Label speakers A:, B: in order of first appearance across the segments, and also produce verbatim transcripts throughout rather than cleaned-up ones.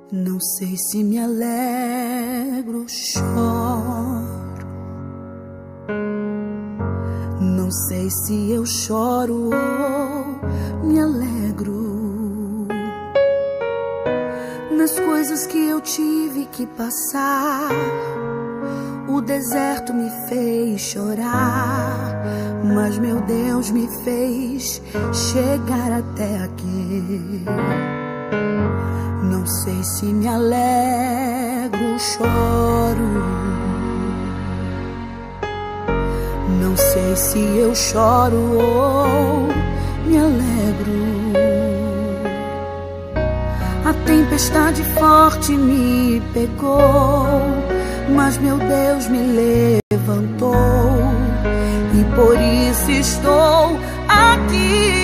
A: Não sei se me alegro ou choro. Não sei se eu choro ou me alegro. Nas coisas que eu tive que passar, o deserto me fez chorar, mas meu Deus me fez chegar até aqui. Não sei se me alegro ou choro. Não sei se eu choro ou me alegro. A tempestade forte me pegou, mas meu Deus me levantou, e por isso estou aqui.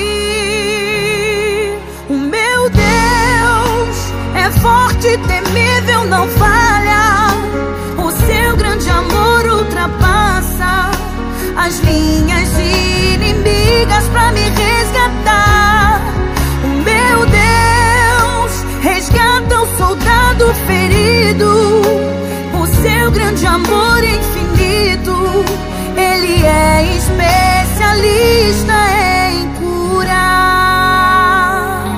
A: O meu Deus é forte e temível, não falha. O seu grande amor ultrapassa as linhas inimigas pra me resgatar. O meu Deus resgata o soldado ferido. O seu grande amor infinito, Ele é especialista em curar.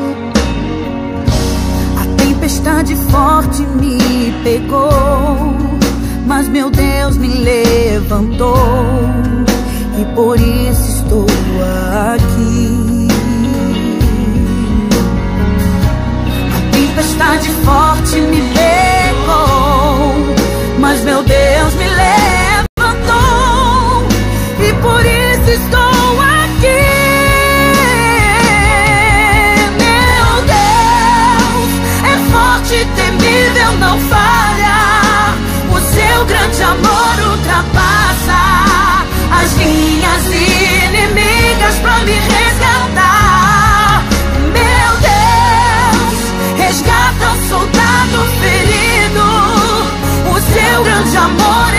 A: A tempestade forte me pegou, mas meu Deus me levantou, e por isso estou aqui. A tempestade forte me pegou, mas meu Deus me levantou, e por isso estou aqui. Meu Deus é forte e temível, não falha. O seu grande amor ultrapassa as linhas inimigas pra me resgatar. Meu Deus resgata o soldado ferido. O seu grande amor